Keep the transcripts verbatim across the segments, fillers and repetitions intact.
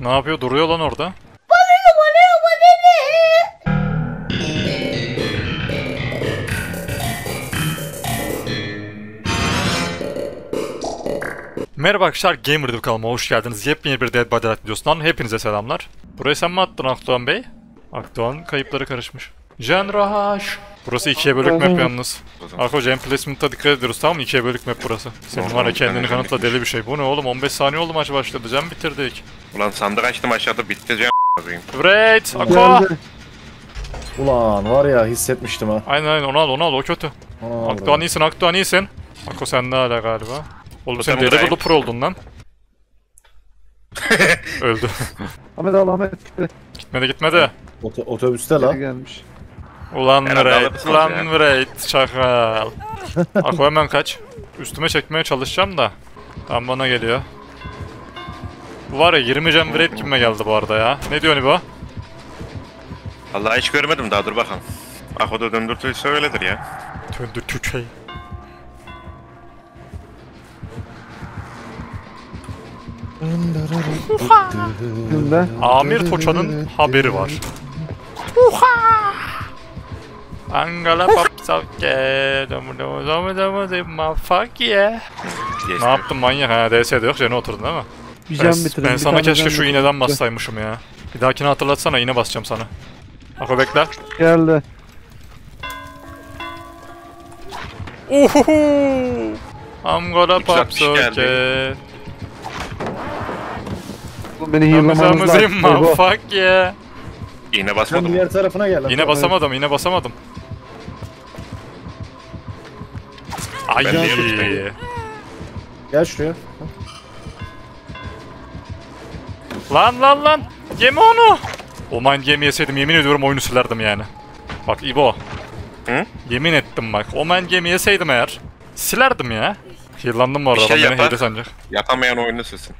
Ne yapıyor? Duruyor lan orada. Merhaba arkadaşlar, Gamer kanalıma hoş geldiniz. Yepyeni bir Dead by Daylight videosundan hepinize selamlar. Burayı sen mi attın Akdoğan Bey? Akdoğan kayıpları karışmış. Jenrahaş. Burası ikiye bölük map yalnız. Arko Gen Placement'a dikkat ediyoruz, tamam mı? İkiye bölük map burası. Senin var ya, kendini kanıtla, deli bir şey. Bu ne oğlum? on beş saniye oldu maç başladı. Can bitirdik. Ulan sandık açtım aşağıda, bitti Can. Great! Ako! Ulan var ya, hissetmiştim ha. Aynen aynen, onu al onu al, o kötü. Aa, Akdoğan iyisin, Akdoğan iyisin. Ako sen ne hala galiba. Oğlum sen deli bulu pro oldun lan. Öldü. Ahmet al Ahmet. Gitmedi gitmedi. Ot otobüste la. Gelmiş. Ulan Herhalde Raid, alırsınız ulan ya. Raid, çakal. Ako hemen kaç. Üstüme çekmeye çalışacağım da. Tam bana geliyor. Bu var ya, yirmi can Raid kime geldi bu arada ya. Ne diyorsun bu? Vallahi hiç görmedim daha, dur bakalım. Ah, o da döndürtüyse öyledir ya. Döndür tükey. Şimdi. Amir Toça'nın haberi var. Angala papsavke. Fuck yeah. Ne yaptın manyak ha? D S'de yok, Jen'e oturdun değil mi? Bir Ben, can bitirdim. ben bir sana tane keşke can şu bitirdim. iğneden bassaymışım ya. Bir dahakini hatırlatsana, iğne basacağım sana. Ako bekle. Geldi. Uhuhu. I'm gonna üç yüz pop altmış geldi. socket. Oğlum beni heal'lamanız lazım. Ebo. Fuck yeah. İğne Sen basmadım. diğer tarafına gel lan. Yine basamadım, yine basamadım. Ay. Ben niye tutmayayım? Gel şuraya. Lan lan lan. Yeme onu. O mind gemi yeseydim yemin ediyorum oyunu silerdim yani. Bak İbo. Hı? Yemin ettim bak. O mind gemi yeseydim eğer silerdim ya. Heal'landım bu arada. Bir şey Beni yapar. hile sanacak. Yapamayan oyunu silsin.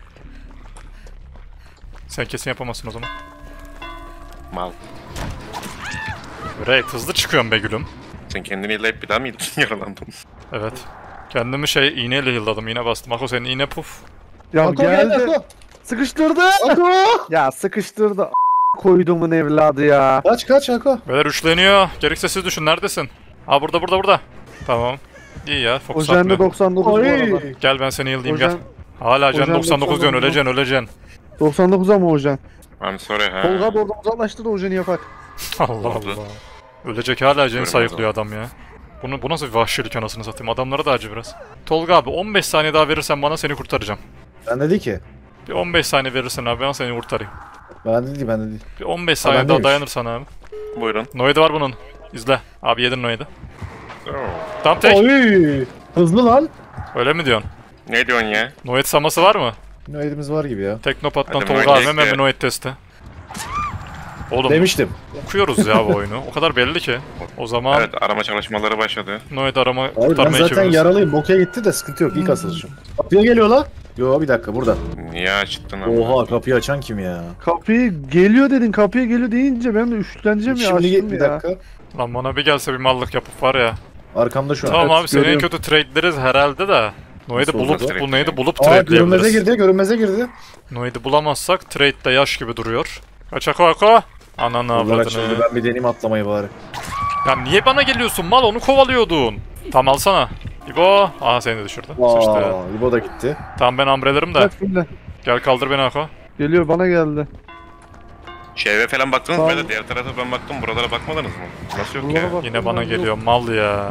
Sen kesin yapamazsın o zaman. Mal. Great, hızlı çıkıyorum be gülüm. Sen kendini izleyip bir daha mı yaralandın? Evet. Kendimi şey iğneyle heal'ladım, iğne bastım. Ako senin iğne puf. Ya Ako gel geldi. Ako. Sıkıştırdı. Ako. Ya sıkıştırdı. Koydumun evladı ya. Kaç kaç Ako. Beyler üçleniyor. Gerekse siz düşün, neredesin? Ha burada burada burada. Tamam. İyi ya, O fokus jende atmıyor. doksan dokuz bu arada. Oy. Gel ben seni heal'layayım, O gel. jen- Hala o can jen doksan dokuz diyorsun, öleceksin öleceksin. doksan dokuza mı Ojen? I'm sorry ha. Tolga da oradan uzaklaştı da Ojen'i yapak. Allah Oldu. Allah. Ölecek hala canı Görmez sayıklıyor adam ya. Bunu, bu nasıl bir vahşilik anasını satayım, adamlara da acı biraz. Tolga abi on beş saniye daha verirsen bana seni kurtaracağım. Ben de değil ki. Bir on beş saniye verirsen abi ben seni kurtarayım. Ben de değil, ben de değil. Bir on beş saniye ben daha değilmiş. dayanırsan abi. Buyurun. Noid'i var bunun. İzle. Abi yedin Noid'i. Oo. Tam tek. Oy. Hızlı lan. Öyle mi diyorsun? Ne diyorsun ya? Noid saması var mı? Ne elimiz var gibi ya. Teknopat'tan Hadi Tolga Noid abi hemen bekle. bir Noid testi. Oğlum Demiştim. okuyoruz ya bu oyunu. O kadar belli ki. O zaman Evet, arama çalışmaları başladı. Noid arama Hayır, ben kurtarma zaten ekibimiz. yaralıyım. Bokya gitti de sıkıntı yok. İlk asılışım. Kapıya geliyor la. Yo bir dakika burada. Niye açtın ama? Oha, kapıyı açan kim ya? Kapıyı geliyor dedin, kapıya geliyor deyince ben de üşleneceğim ya, Şimdi açtım bir ya. dakika. Lan bana bir gelse bir mallık yapıp var ya. Arkamda şu an. Tamam Evet, abi, senin en görüyorum. kötü trade'leriz herhalde de. Noid'i Nasıl bulup, olacak? bu Noid'i bulup Aa, görünmeze trade'leyebiliriz. girdi, görünmeze girdi. Noid'i bulamazsak trade'de yaş gibi duruyor. Kaç Ako Ako. Ananı Olarak şimdi avradını. ben bir deneyim atlamayı bari. Ya niye bana geliyorsun mal, onu kovalıyordun. Tamam alsana. İbo. Aha seni de düşürdü. Sıçtı. Aa, İbo da gitti. Tamam ben ambrelerim de. Bak şimdi. Gel kaldır beni Ako. Geliyor, bana geldi. Şeve falan baktınız mı? Tamam. Böyle diğer tarafa ben baktım, buralara bakmadınız mı? Nasıl yok Buralara ya? bak. Yine bana geliyor mal ya.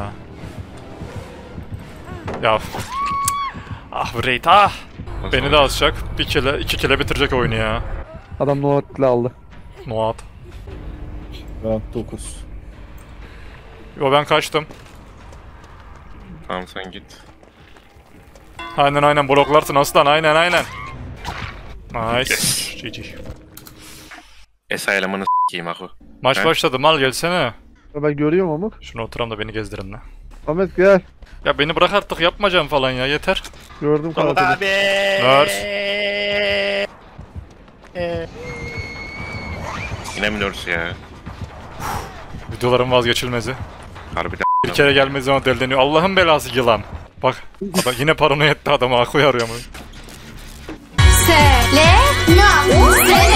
Ya. Ah Raid ah. Nasıl Beni de olacak? asacak. Bir kile, iki kile bitirecek oyunu ya. Adam Noat'la aldı. Noat. Round dokuz. Yo ben kaçtım. Tamam sen git. Aynen aynen bloklarsın aslan, aynen aynen. Nice. G G. Esa elemanı s**eyim aku. Maç He? başladı, mal gelsene. Ya ben görüyorum ama. Şunu oturam da beni gezdirin lan. Ahmet gel. Ya beni bırak artık, yapmayacağım falan ya, yeter. Gördüm kanatını. Nurse. Yine mi nurse ya? Videoların vazgeçilmezi. Harbiden. Bir kere gelmediği zaman delileniyor. Allah'ın belası yılan. Bak adam yine paranoya etti, adamı Ako'yu arıyor mu? Selam.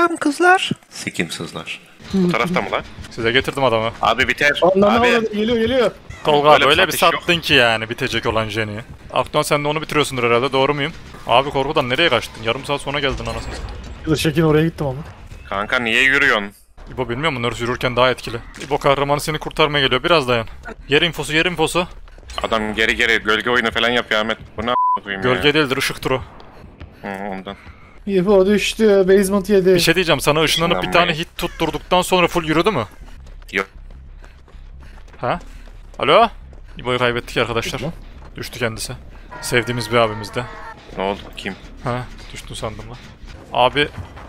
Selam kızlar. Sikim sızlar. Bu tarafta mı lan? Size getirdim adamı. Abi biter. Allah'ım Abi. abi. Geliyor geliyor. Tolga Böyle böyle, bir bir satış yok. sattın ki yani bitecek olan Jenny'i. Akton sen de onu bitiriyorsundur herhalde, doğru muyum? Abi korkudan nereye kaçtın? Yarım saat sonra geldin anasını satayım. Dur Şekin oraya gittim ama. Kanka niye yürüyorsun? İbo bilmiyor musun? Nurse yürürken daha etkili. İbo kahramanı seni kurtarmaya geliyor. Biraz dayan. Yer infosu, yer infosu. Adam geri geri gölge oyunu falan yapıyor Ahmet. Bu ne a**a koyayım ya? Gölge değildir, ışıktır o. Hı, ondan. İbo düştü. Basement yedi. Bir şey diyeceğim, sana ışınlanıp bir tane hit tutturduktan sonra full yürüdü mü? Yok. Ha? Alo? İbo'yu kaybettik arkadaşlar. Düştü mü? Düştü kendisi. Sevdiğimiz bir abimiz de. Ne oldu? Kim? Ha, düştün sandım lan. Abi...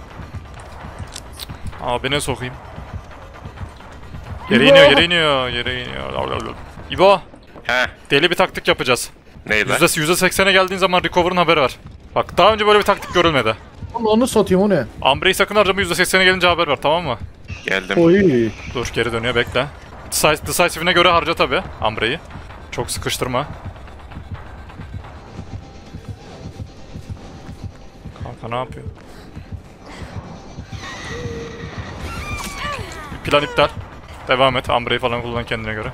Abi ne sokayım? Yere İbo! iniyor, yere iniyor, yere iniyor. İbo, He. deli bir taktik yapacağız. Ney lan? yüzde seksene geldiğin zaman recover'ın haberi var. Bak daha önce böyle bir taktik görülmedi. Onu, onu satayım o ne? Ambre'yi sakın harcama, yüzde seksene gelince haber ver, tamam mı? Geldim. Oy. Dur, geri dönüyor, bekle. Decis- Decisive'ine göre harca tabi Ambre'yi. Çok sıkıştırma. Kanka ne yapıyor? Plan iptal. Devam et, Ambre'yi falan kullan kendine göre.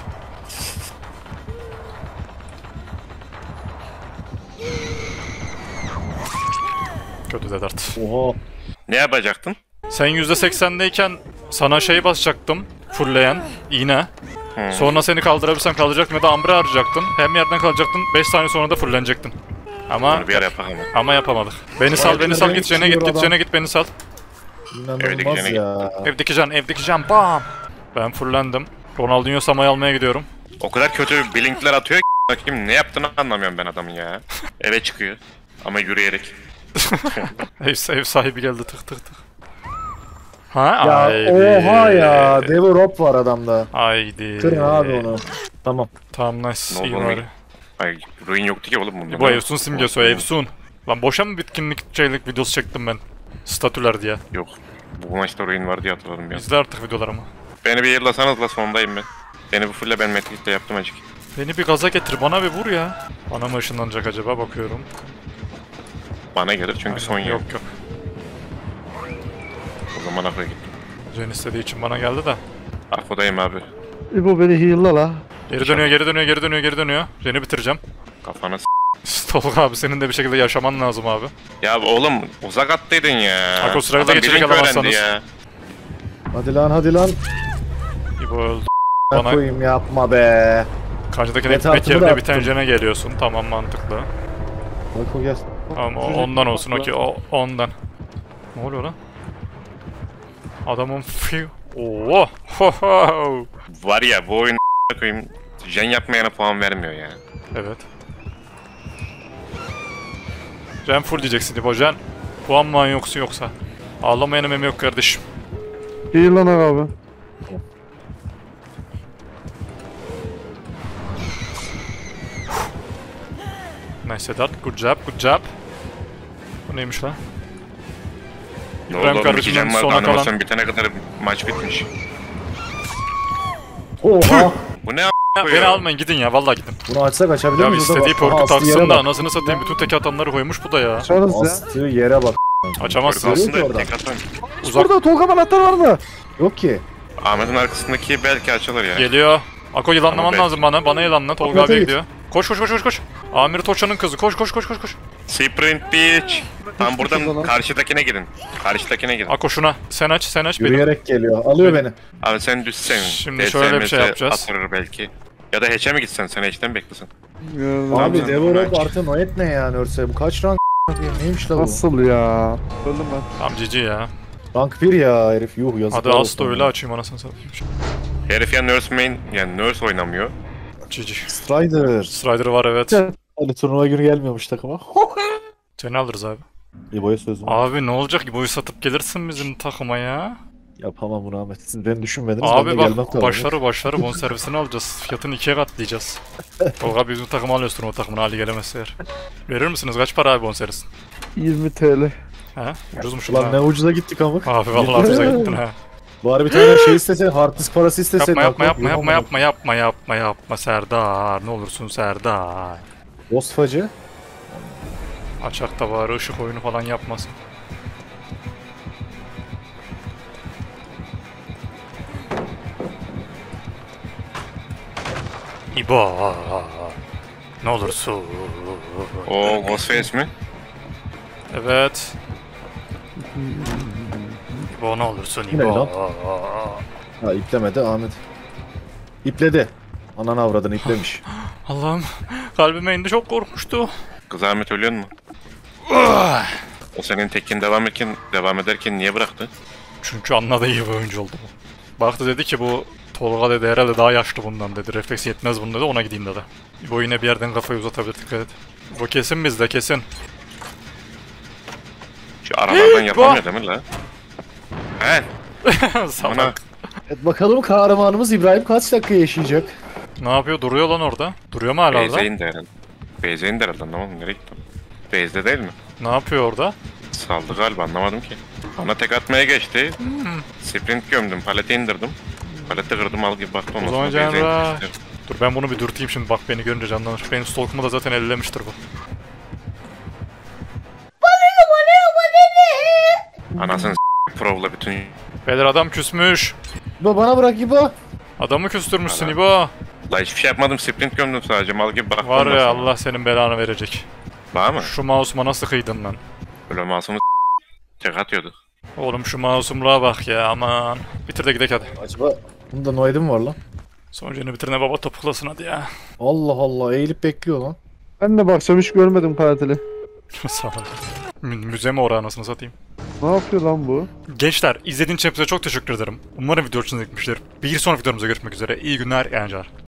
Kötü Dedart. Oha. Ne yapacaktın? Sen yüzde seksendeyken sana şey basacaktım. Fullleyen iğne. Hmm. Sonra seni kaldırabilirsem kaldıracaktım ya da Ambre harcayacaktın. Hem yerden kalacaktın, beş saniye sonra da fullenecektin. Ama Bunu bir ara yapalım. ama yapamadık. Beni sal, beni sal, git Jen'e git, git adam. Jen'e git, beni sal. Evdeki İnanılmaz jene ya. Evdeki can, evdeki can, bam! Ben fullendim. Ronaldinho Sama'yı almaya gidiyorum. O kadar kötü blinkler atıyor ki bakayım ne yaptığını anlamıyorum ben adamın ya. Eve çıkıyor. Ama yürüyerek. Ev, ev sahibi geldi, tık tık tık. Ha, Ya haydi. oha ya. Devorop var adamda. Haydi. Kırın abi onu. Tamam. Tamam, nice. Ne İyi oldu bari. Ay ruin yoktu ki oğlum bunda. Bu Evsun simgesi o, Evsun. Lan boşa mı bitkinlik şeylik videosu çektim ben? Statüler diye. Yok. Bu maçta ruin var diye hatırladım ya. İzle artık videolarımı. Beni bir yıllasanız la sondayım ben. Beni bu fulle ben Metrik'te yaptım acık. Beni bir gaza getir, bana bir vur ya. Bana mı ışınlanacak acaba, bakıyorum. Bana gelir çünkü Aynen, son yok. yok yok. O zaman Ako'ya gittim. Jen istediği için bana geldi de. Ako'dayım abi. İbo beni heal'la la. Geri dönüyor, geri dönüyor, geri dönüyor, geri dönüyor. Jen'i bitireceğim. Kafanı s***. Tolga abi, senin de bir şekilde yaşaman lazım abi. Ya oğlum uzak attıydın ya. Ako, sırayı da Adam geçecek blink öğrendi alamazsanız. ya. Hadi lan hadi lan. İbo öldü. Bana... Bana koyayım yapma be. karşıdakine Metatımı gitmek da yerine attım. biten Jen'e geliyorsun. Tamam, mantıklı. Bak o gel. Ama o- ondan olsun, okey, o ondan. Ne oluyor lan? Adamın fiu. Oo. Ho ho. Var ya bu oyun koyayım. Jen yapmayana puan vermiyor ya. Evet. Jen full diyeceksin İbo, Jen. Puan mı yoksa yoksa. Ağlamayan emem yok kardeşim. Heal'lanak abi. Nice Dart, good job, good job. Bu neymiş lan? Ne İbrahim oldu oğlum? İki kardeşimden Jen vardı sona kalan- animasyon bitene kadar maç bitmiş. Oha. Bu ne Ya, a**? beni almayın, gidin ya, vallahi gidin. Bunu açsak açabilir Ya miyiz? istediği Aha, perk'ü astığı yere taksın da bak. anasını satayım, bütün tek atanları koymuş bu da ya. Açarız ya. Astığı yere bak. Açamazsın. Görüyor ki Aslında oradan. tek atan. Uzak Burada Tolga anahtar vardı. Yok ki. Ahmet'in arkasındaki belki açılır ya. geliyor. Ako yılanlaman Ama ben- lazım bana. Bana yılanla. Tolga Ahmet'e abiye git. gidiyor. Koş koş koş koş koş. Amir Toçan'ın kızı. Koş koş koş koş koş. Sprint bitch. Tam buradan şuradan. karşıdakine gidin. Karşıdakine gidin. Ako şuna. Sen aç, sen aç benim. Yürüyerek geliyor. Alıyor beni. Abi sen düşsen. Şimdi şöyle bir şey yapacağız. Atırır belki. Ya da hatch'e mi gitsen? Sen hatch'ten beklesin. Abi sen Devorop bunu aç. artı Noet ne ya Nörse? Bu kaç rank neymiş la bu? Nasıl ya? Öldüm ben. Tamam Cici ya. Rank bir ya herif yuh yazık. Hadi Asto öyle açayım anasını satayım. Herif ya nurse main, yani nurse oynamıyor. Cici. Strider. Strider var evet. Gel. Hani turnuva günü gelmiyormuş takıma. Seni alırız abi. İbo'ya sözüm. Abi ne olacak ki, boyu satıp gelirsin bizim takıma ya. Yapamam bunu Ahmet. Siz beni düşünmediniz. ben Abi de bak gelmem tabii. başları başları bonservisini alacağız. Fiyatını ikiye katlayacağız. Tolga bizim takımı alıyorsun, o takımın hali gelemezse eğer. Verir misiniz? Kaç para abi bonservis? yirmi TL. He? Ucuzmuş Ulan lan. ne ucuza gittik amık. Abi vallahi ucuza gittin ha. Bari bir tane şey istese, hard disk parası istese. Yapma yapma yapma yapma yapma yapma yapma yapma Serdar, ne olursun Serdar. Bosfacı. Açak da bari ışık oyunu falan yapmasın. İbo. Ne olursun. O Ghostface mi? Evet. İbo ne olursun Bu ne İbo. lan? Ha iplemedi Ahmet. İpledi. Ananı avradını iplemiş. Allah'ım kalbime indi, çok korkmuştu. Kız Ahmet ölüyor mu? O senin tekin devam ederken, devam ederken niye bıraktı? Çünkü anladı, iyi bir oyuncu oldu bu. Baktı dedi ki bu Tolga dedi herhalde daha yaşlı bundan dedi. Refleks yetmez bunun dedi, ona gideyim dedi. İbo yine bir yerden kafayı uzatabilir, dikkat et. Bu kesin bizde, kesin. Şu aralardan yapamıyor değil mi la? He? Bana Salak. Evet, bakalım kahramanımız İbrahim kaç dakika yaşayacak? Ne yapıyor? Duruyor lan orada. Duruyor mu hala orada? Beyze indi herhalde. Beyze indi herhalde, ne oldu, nereye gitti? Beyze'de değil mi? Ne yapıyor orada? Saldı galiba, anlamadım ki. Bana tek atmaya geçti. Sprint gömdüm, palete indirdim. Palete kırdım, al gibi baktım. O Ondan zaman sonra Beyze Canra. indirmişler. Dur ben bunu bir dürteyim şimdi, bak beni görünce canlanır. Benim stalkumu da zaten ellemiştir bu. Anasını s*** provla bütün... Beyler adam küsmüş. İbo bana bırak İbo. Adamı küstürmüşsün Hala. İbo. La hiçbir şey yapmadım, sprint gömdüm sadece, mal gibi baktım. Var ondan ya, sonra. Allah senin belanı verecek. Var mı? Şu mouse'uma nasıl kıydın lan? Böyle masumu s*** tek atıyordu. Oğlum şu mouse'umluğa bak ya, aman. Bitir de gidelim hadi. Acaba bunda noid'im var lan. Sonucunu bitirine baba topuklasın hadi ya. Allah Allah eğilip bekliyor lan. Ben de baksam hiç görmedim katili. Sağ ol. Mü müze mi oraya, anasını satayım. Ne yapıyor lan bu? Gençler, izlediğiniz için hepinize çok teşekkür ederim. Umarım video hoşunuza gitmiştir. Bir sonraki videomuzda görüşmek üzere. İyi günler, eğlenceler.